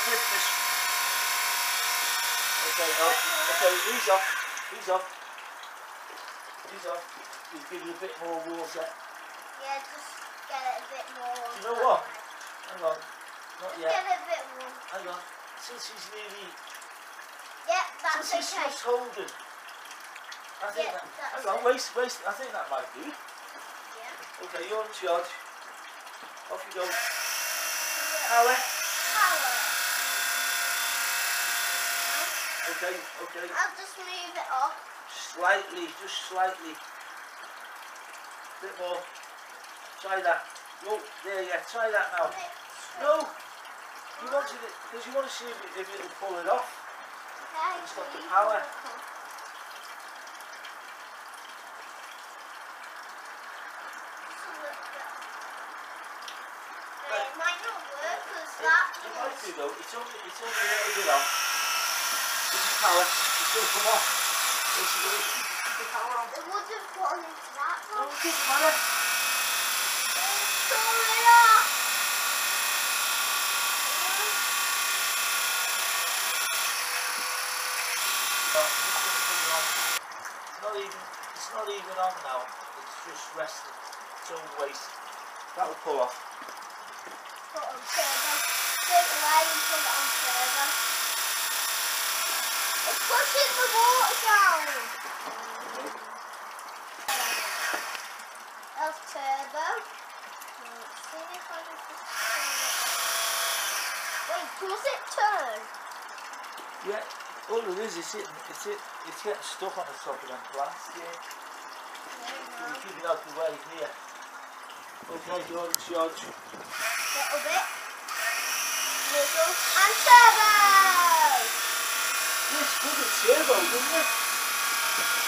lift this. Okay, no. Okay, ease off. Ease off. Ease off. You give it a bit more water. Yeah, just get it a bit more. Do you know what? Hang on. Not Just yet. get it a bit more. Hang on. Since he's nearly... Yeah, that's Since he's okay. just holding. I think Yeah, that... that's Hang on, it. wait. I think that might do. Yeah. Okay, you're in charge. Off you go. Power. Power. Okay, okay. I'll just move it off. Slightly, just slightly. Bit more. Try that. Oh, there, yeah. Try that now. No. You wanted it because you want to see if it'll pull it off. Okay, It's got the so power. It might not work because that It might do though. It's only a little bit off. This is power. It's going to come off. This is going to keep the power on. It would have gone into that No, one. it doesn't matter. Turn it off. No, I'm just going to put it on. It's not even on now. It's just resting. Its own weight. That'll pull off. Put on turbo. Straight away and put it on turbo. It's pushing the water down. That's turbo. Let's see if I can just turn it. Wait, does it turn? Yeah. All it is it's getting stuck on the top of them plants. Yeah. So we keep it out the way here. Okay, you're in charge. Little bit. Middle. And turbo! This good at turbo, doesn't it?